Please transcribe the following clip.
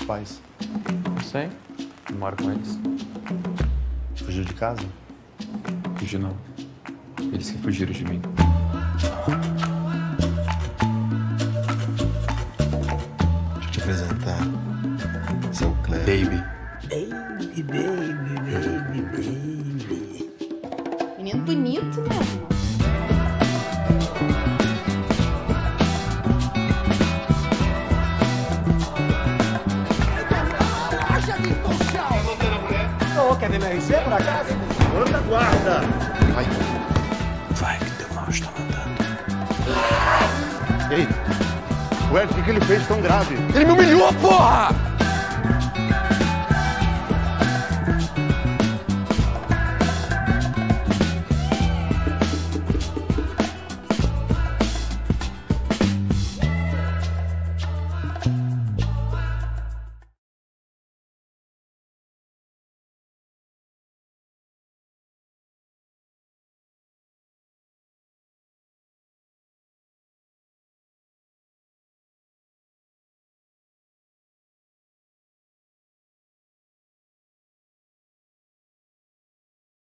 pais? Não sei. Não moro com eles. Fugiu de casa? Fugi não. Eles que fugiram de mim. Deixa eu te apresentar. Esse é o Cleber. Baby. Baby. Menino bonito mesmo. Quer ver meu RG por acaso? Outra guarda! Vai. Vai, que teu mal está mandando. E aí? Ué, o que ele fez tão grave? Ele me humilhou, porra!